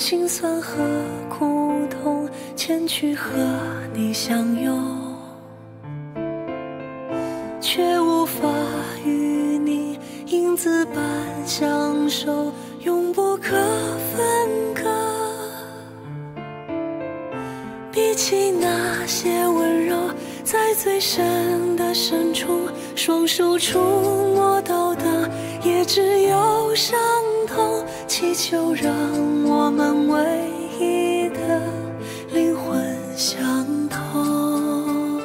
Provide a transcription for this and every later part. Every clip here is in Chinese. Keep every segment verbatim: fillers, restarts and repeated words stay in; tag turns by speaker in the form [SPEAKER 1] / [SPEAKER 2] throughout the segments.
[SPEAKER 1] 辛酸和苦痛，前去和你相拥，却无法与你影子般相守，永不可分割。比起那些温柔，在最深的深处，双手触摸到的也只有伤痛。祈求让我们唯一的灵魂相通，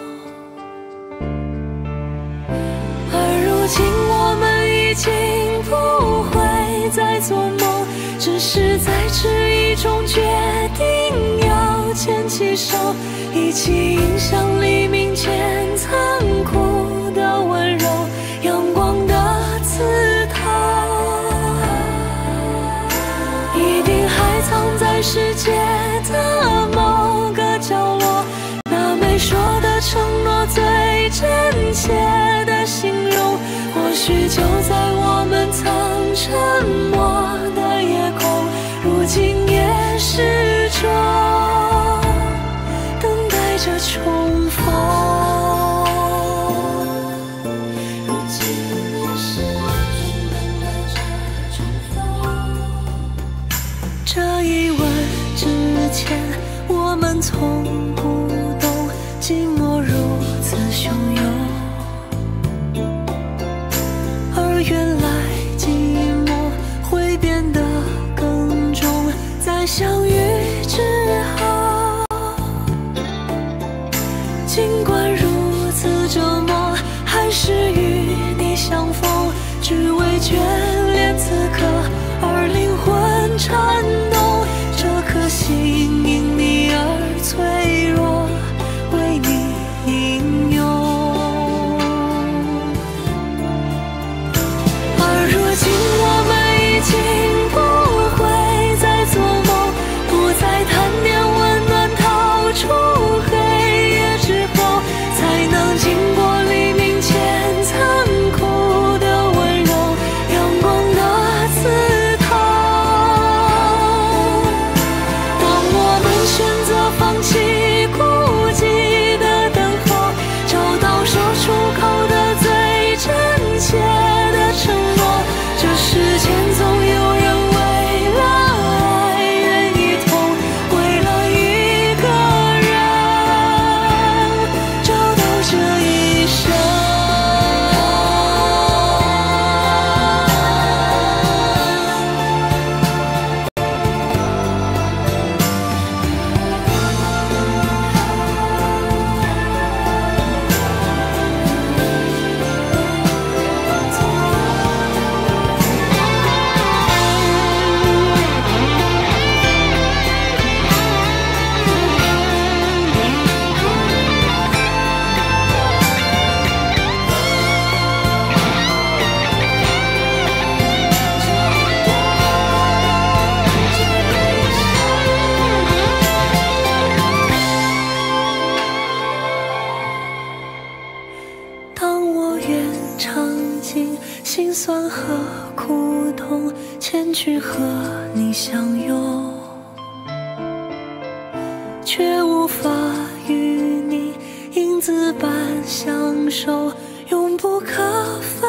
[SPEAKER 1] 而如今我们已经不会再做梦，只是在迟疑中决定要牵起手，一起迎向黎明前残酷的温柔，阳光的刺痛一定还藏在世界的某个角落，那没说的承诺，最真切的形容，或许就在我们曾沉默的夜空，如今也始终等待着重逢，如今也始终等待着重逢。这一吻之前，我们从不懂寂寞如此汹涌，而原来寂寞会变得更重，在相遇之后。尽管如此折磨，还是与你相逢，只为眷恋此刻，而灵魂颤动。这颗心因你而脆弱，为你英勇。而如今我们已经不会再做梦，不再贪念温暖，逃出黑夜之后，才能经过黎明前残酷的温柔，阳光的刺痛。当我们选择放弃孤寂的等候，找到说出口的最真切的承诺，这世间总有人为了爱愿意痛，为了一个人找到这一生。当我愿尝尽辛酸和苦痛，前去和你相拥，却无法与你影子般相守，永不可分。